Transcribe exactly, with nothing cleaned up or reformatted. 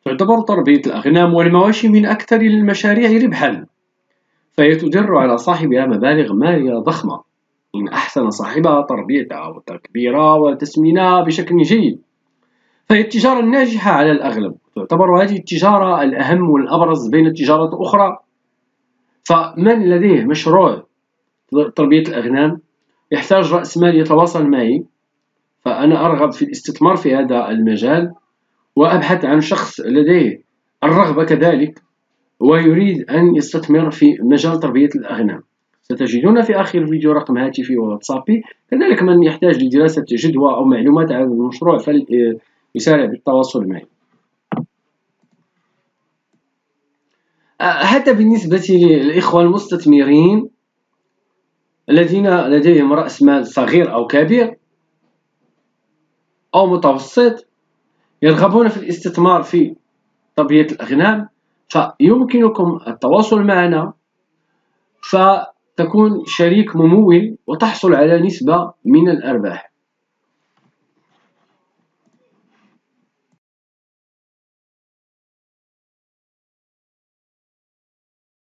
تعتبر تربية الأغنام والمواشي من أكثر المشاريع ربحًا، فهي تدر على صاحبها مبالغ مالية ضخمة إن أحسن صاحبها تربيتها وتكبيرها وتسمينها بشكل جيد. فهي التجارة الناجحة على الأغلب. تعتبر هذه التجارة الأهم والأبرز بين التجارات الأخرى. فمن لديه مشروع تربية الأغنام يحتاج رأس مال يتواصل معي، فأنا أرغب في الاستثمار في هذا المجال، وأبحث عن شخص لديه الرغبة كذلك ويريد أن يستثمر في مجال تربية الأغنام. ستجدون في آخر الفيديو رقم هاتفي وواتسابي، كذلك من يحتاج لدراسة جدوى أو معلومات عن المشروع فليسارع بالتواصل معي. حتى بالنسبة للإخوة المستثمرين الذين لديهم رأس مال صغير أو كبير أو متوسط يرغبون في الاستثمار في تربية الأغنام، فيمكنكم التواصل معنا فتكون شريك ممول وتحصل على نسبة من الأرباح.